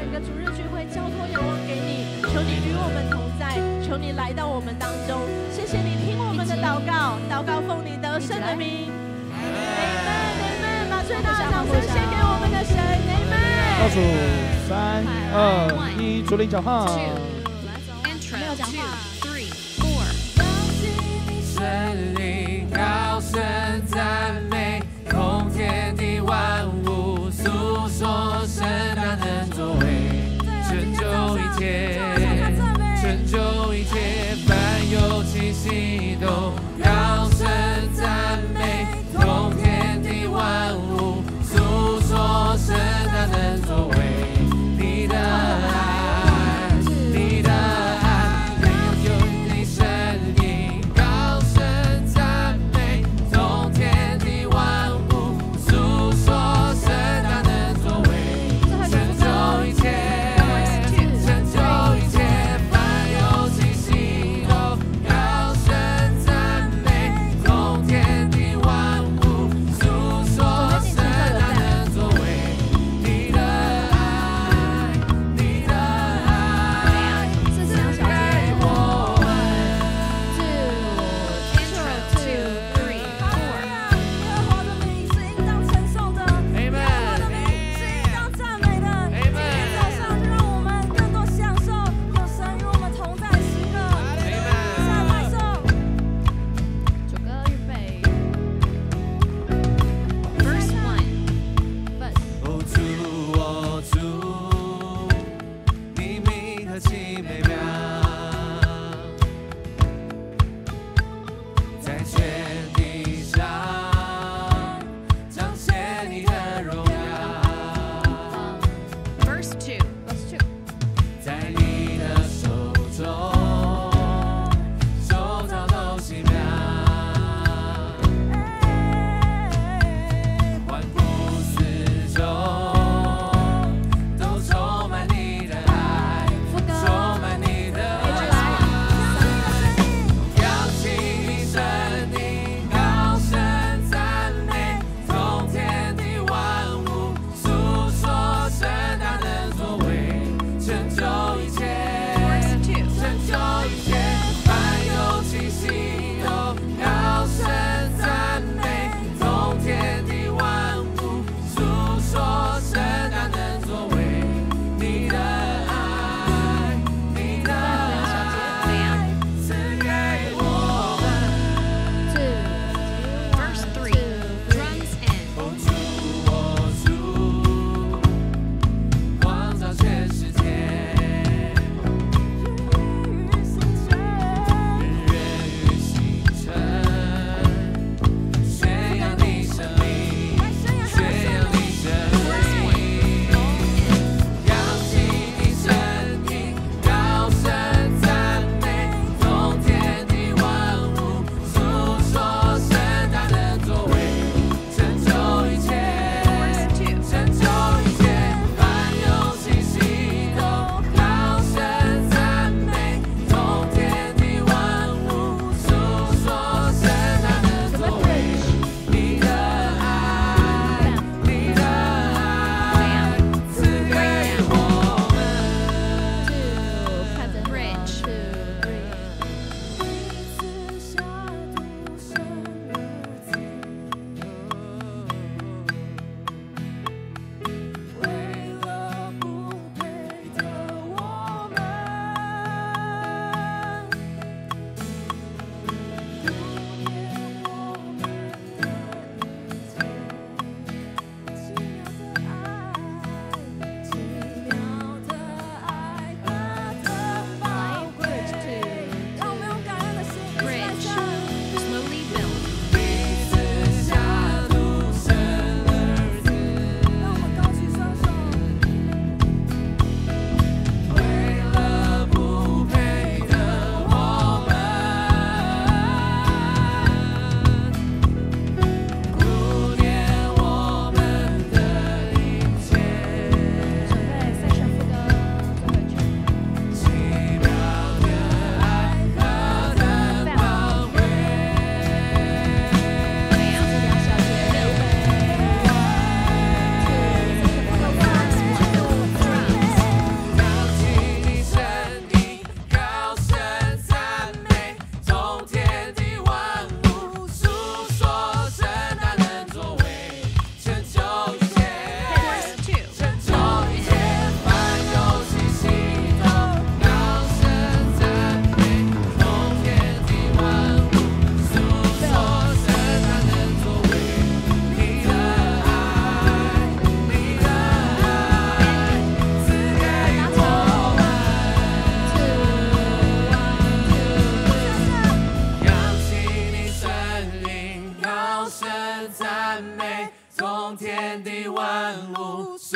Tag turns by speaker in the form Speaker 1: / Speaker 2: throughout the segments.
Speaker 1: 整个主日聚会交托仰望给你，求你与我们同在，求你来到我们当中。谢谢你听我们的祷告，祷告奉你得胜的名。Amen，Amen， 把最大的掌声献给我们的神。Amen。
Speaker 2: 倒数3、2、1，主领讲话。
Speaker 3: 没有讲话。
Speaker 4: 神灵高声赞美，空天地万物诉说神大能作为，拯救一切，拯救一切，凡有气息都高声赞美，空天地万物诉说神大能作为，你的爱，你的爱，没有你神灵。拯救一切，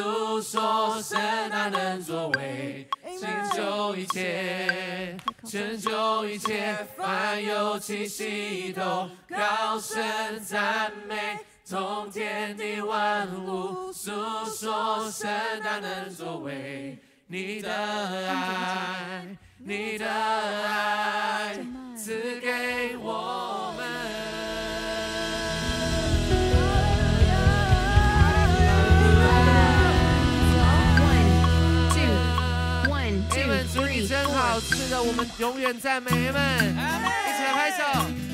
Speaker 4: 诉说神大能作为，拯救一切，拯救一切，凡有气息都高声赞美，从天地万物诉说神大能作为，你的爱，你的爱赐给我们。主你真好，是的，我们永远赞美你们，一起来拍手。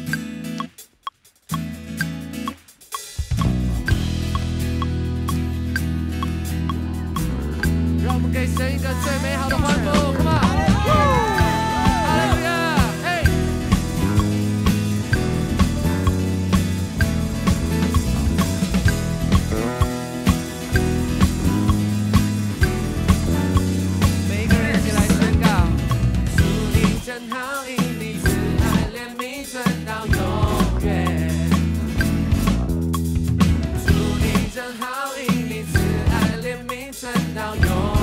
Speaker 4: 让我们给神一个最美好的欢呼 ，Come on！ 哈利路亚，嘿！每个人一起来宣告：主你真好，因你慈爱怜悯存到永远。主你真好，因你慈爱怜悯存到永远。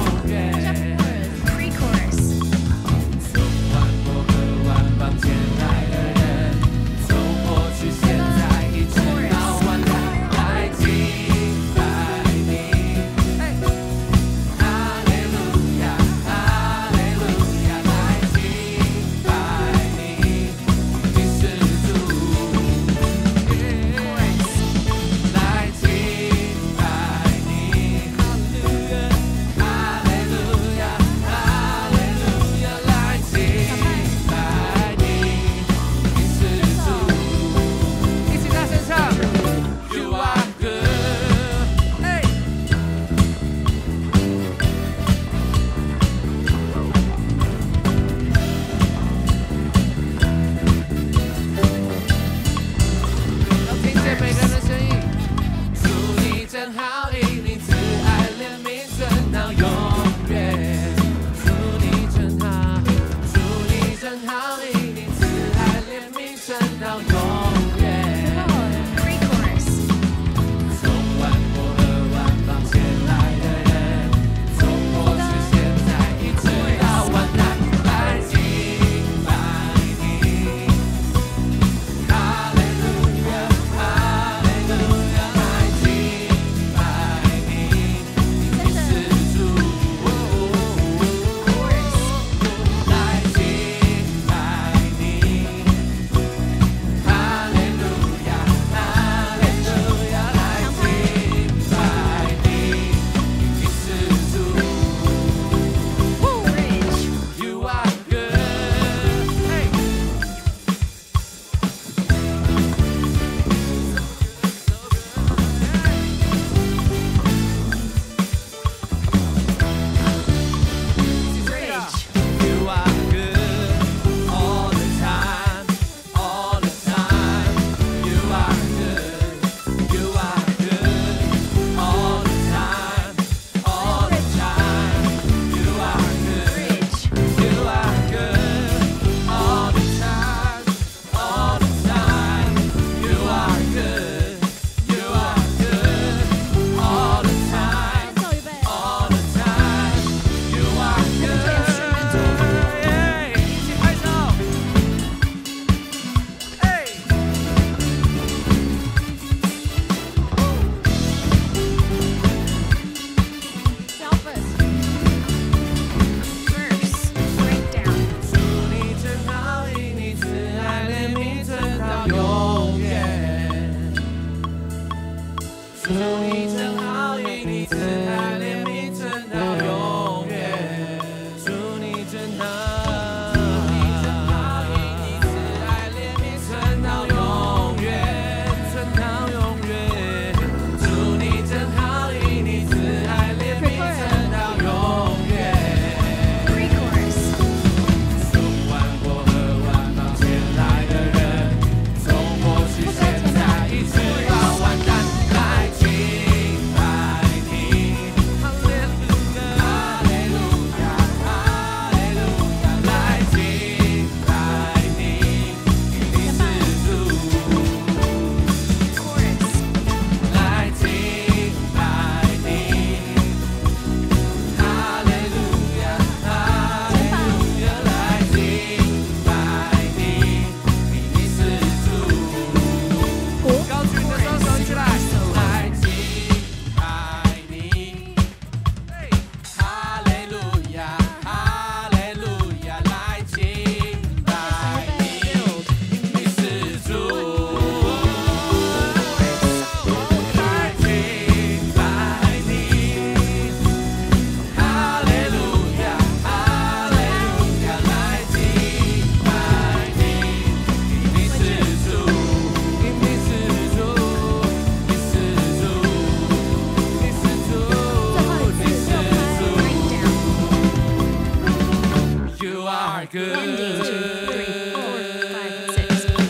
Speaker 4: good.
Speaker 3: 1, 2, 3, 4, 5, 6.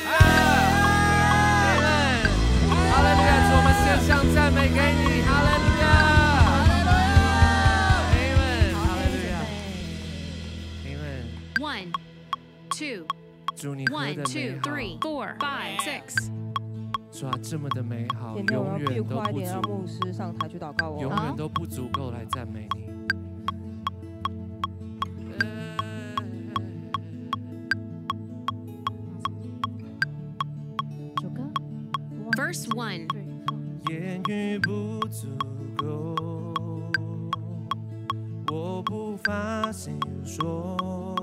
Speaker 4: 哈利路亚！主，我们献上赞美给你，哈利路亚！阿门，哈利路亚，阿门。
Speaker 3: 1, 2,
Speaker 4: 主，你何
Speaker 3: 1,
Speaker 4: 等美
Speaker 3: 2,
Speaker 4: 好！
Speaker 3: 3, 4, 5, 6.
Speaker 4: 主啊，这么的美好，
Speaker 5: 点点我
Speaker 4: 永
Speaker 5: 要必
Speaker 4: 远都不
Speaker 5: 快一点，让
Speaker 4: 足，
Speaker 5: 牧师上台去祷告
Speaker 4: 永
Speaker 5: 哦。
Speaker 4: 远都不足够来赞美你。
Speaker 3: Verse 1.
Speaker 4: 言语不足够，我无法形容，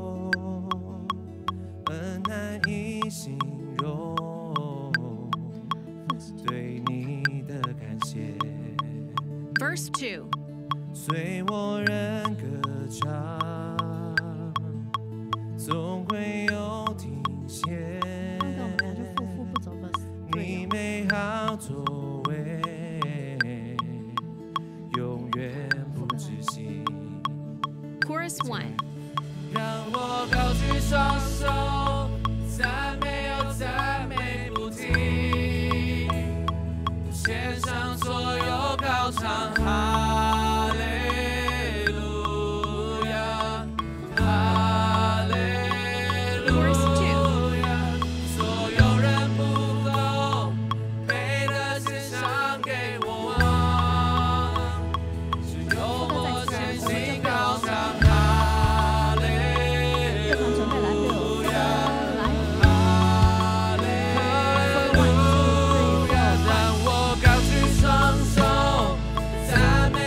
Speaker 4: 很难以形容对你的感谢。
Speaker 3: Verse 2.
Speaker 4: 随我人歌唱，总会有停歇。你美好作为，永远不止息。
Speaker 3: Chorus 1.
Speaker 4: 让我高举双手，赞美又赞美不停，献上所有高唱，哈利路亚，哈利路亚。所有人不够，配得献上给我王，只有我全心高唱。 赞美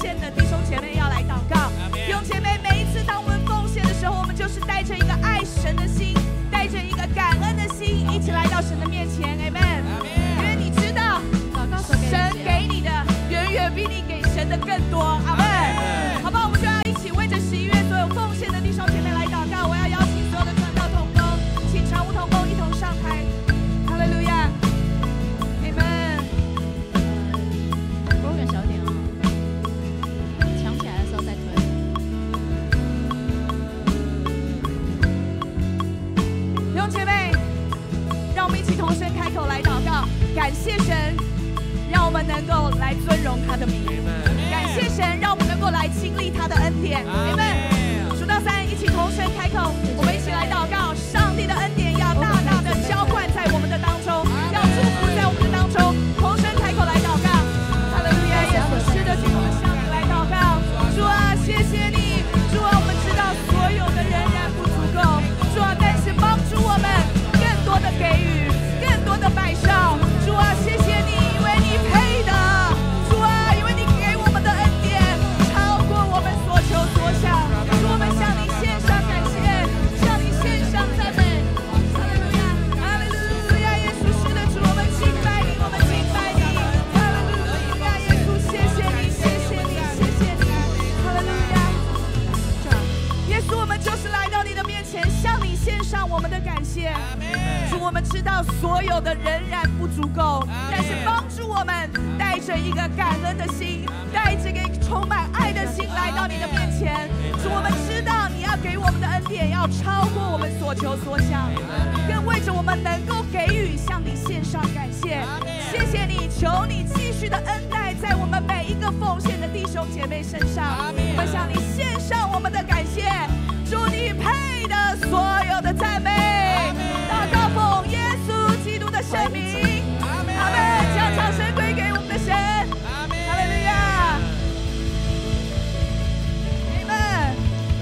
Speaker 1: 献的弟兄姐妹要来祷告。弟兄姐妹，每一次当我们奉献的时候，我们就是带着一个爱神的心，带着一个感恩的心，一起来到神的面前 ，Amen。因为你知道，神给你的远远比你给神的更多，阿门。好不好？我们就要一起为着11月所有奉献的弟兄姐妹来祷告。我要邀请所有的传道同工，请常务同工一同上台。哈利路亚 ，Amen。
Speaker 5: program 小一点啊，抢起来的时候再推。
Speaker 1: 弟兄姐妹，让我们一起同声开口来祷告，感谢神，让我们能够来尊荣他的名。感谢神，让我们能够来经历他的恩典。Amen。数到3，一起同声开口，我们一起来祷告，上帝的恩典要大大的浇灌在我们的当中，要祝福在我们的当中。同声开口来祷告。哈利路亚，耶稣，是的，主，我们向你来祷告。主啊，谢谢你。主啊，我们知道所有的仍然不足够。主啊，但是帮助我们更多的给予，更多的摆上。主啊，谢谢你，因为你配的。主啊，因为你给我们的恩典超过我们所求所想。主，我们向你献上感谢，向你献上赞美。哈利路亚，哈利路亚，耶稣，是的，主，我们敬拜你，我们敬拜你。哈利路亚，耶稣，谢谢你，谢谢你，谢谢你。哈利路亚，耶稣，我们就是来到你的面前，向你献上我们的感谢。主，我们知道所有的仍然不足够，但是帮助我们带着一个感恩的心，带着一个充满爱的心来到你的面前。主，我们知道你要给我们的恩典要超过我们所求所想，更为着我们能够给予向你献上感谢。谢谢你，求你继续的恩待在我们每一个奉献的弟兄姐妹身上。我们向你献上我们的感谢。主，你配的所有的赞美。祷告奉耶稣基督的圣名，阿门。将掌声归给我们的神，哈利路亚，阿门。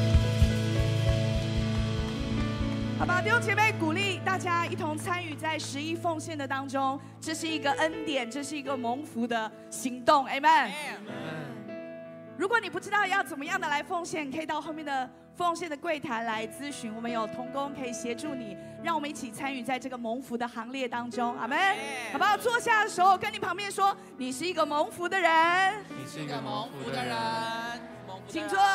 Speaker 1: 好吧，弟兄姐妹，鼓励大家一同参与在11奉献的当中，这是一个恩典，这是一个蒙福的行动，阿门。如果你不知道要怎么样的来奉献，可以到后面的奉献的柜台来咨询，我们有同工可以协助你，让我们一起参与在这个蒙福的行列当中，阿们。好不好？坐下的时候跟你旁边说，你是一个蒙福的人，
Speaker 4: 你是一个蒙福的人，
Speaker 1: 请坐。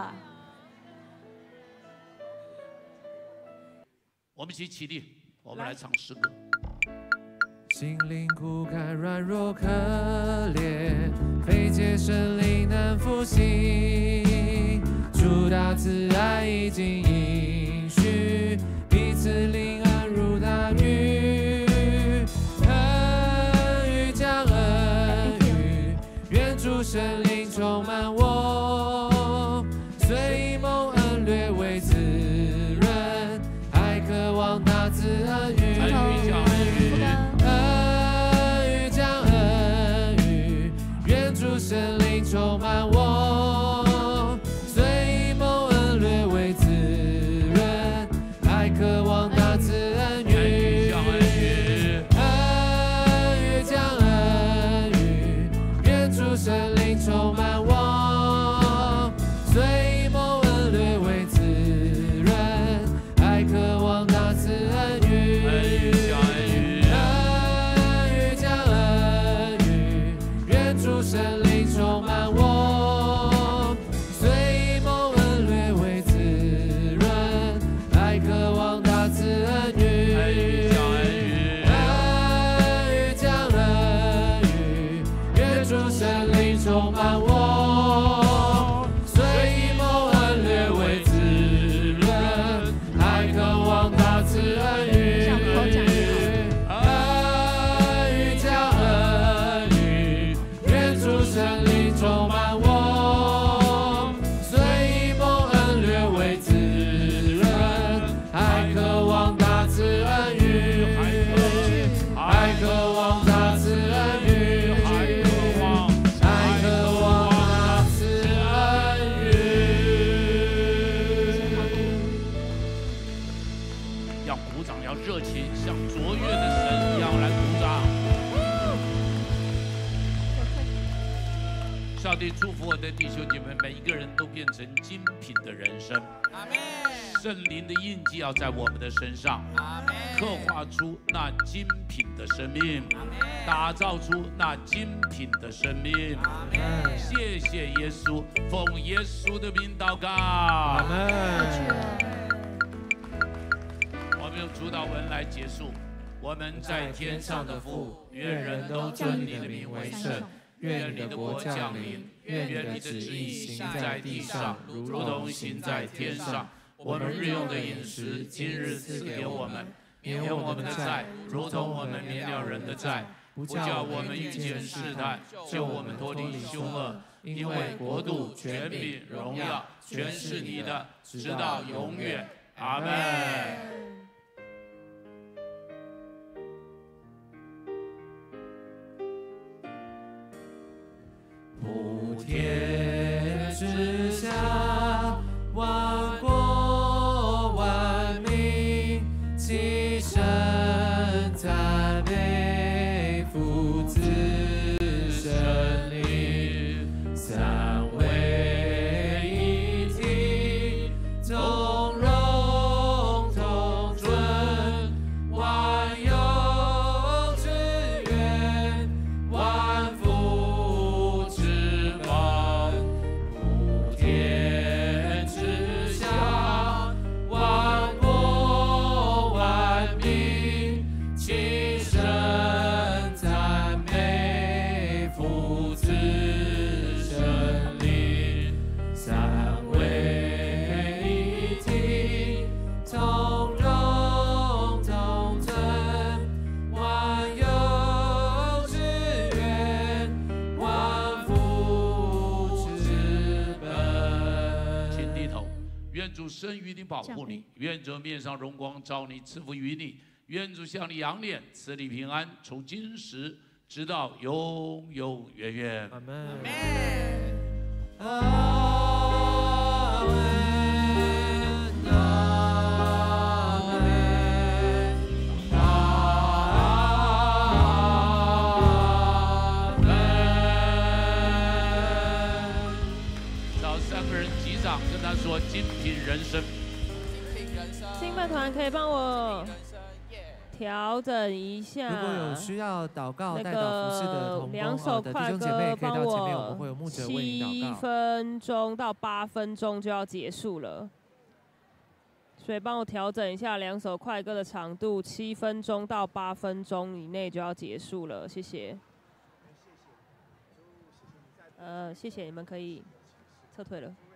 Speaker 6: 我们一起起立，我们来唱诗歌。
Speaker 4: 心灵枯干，软弱可怜，非借神灵能复兴。主大慈爱已经应许，彼此灵恩如大雨。恩雨降恩雨，愿主神灵充满我，随蒙恩略为滋润，还渴望大慈恩雨。神灵充满我，随蒙恩略为滋润，还渴望大慈恩雨。恩雨降恩雨，愿主神灵充满我，随蒙恩略为滋润，还渴望大慈恩雨。恩雨降恩雨，愿主神灵充满我，随蒙恩略为滋润，还渴望大慈恩雨。恩雨降恩雨，愿主神灵充满我，随蒙恩略为滋润，还渴望大慈恩雨。神灵充满我，随蒙恩略为滋润，还渴望大慈恩雨，还渴望大慈恩雨，还渴望
Speaker 6: 上帝祝福我的弟兄姐妹，每一个人都变成精品的人生。
Speaker 4: 阿门。
Speaker 6: 圣灵的印记要在我们的身上，
Speaker 4: 阿门。
Speaker 6: 刻画出那精品的生命，
Speaker 4: 阿门。
Speaker 6: 打造出那精品的生命。
Speaker 4: 阿门。
Speaker 6: 谢谢耶稣，奉耶稣的名祷告。
Speaker 2: 阿门。
Speaker 6: 我们用主祷文来结束。我们在天上的父，愿人都尊你的名为圣。愿你的国降临，愿你的旨意行在地上，如同行在天上。我们日用的饮食，今日赐给我们，免我们的债，如同我们免了人的债，不叫我们遇见试探，救我们脱离凶恶。因为国度、权柄、荣耀，全是你的，直到永远。阿门。
Speaker 4: 普天之下，万国万民齐声赞美父子圣灵，三位一体，同荣同尊，万有之源，万福之本，普天之下，万国万民齐声赞美父子圣灵，三位一体，同荣同尊，万有之源，万福之本。
Speaker 6: 请低头，愿主生于你，保护你；愿主面上荣光照你，赐福于你；愿主向你扬脸，赐你平安，从今时直到永永远远。
Speaker 2: 阿门。
Speaker 4: 阿门，阿门，阿门。
Speaker 6: 找三个人击掌，跟他说：精品人生。
Speaker 1: 敬拜团可以帮我调整一下。
Speaker 4: 如果有需要祷告、
Speaker 1: 那
Speaker 4: 代祷服侍的
Speaker 1: 个
Speaker 4: 同
Speaker 1: 两首
Speaker 4: 工的弟
Speaker 1: 快
Speaker 4: 兄姐妹，
Speaker 1: 歌帮
Speaker 4: 可以到前面，我们
Speaker 1: 我
Speaker 4: 会有牧者为你
Speaker 1: 7
Speaker 4: 祷告。
Speaker 1: 分钟到8分钟就要结束了，所以帮我调整一下两首快歌的长度，7分钟到8分钟以内就要结束了，谢谢。谢谢你们可以撤退了。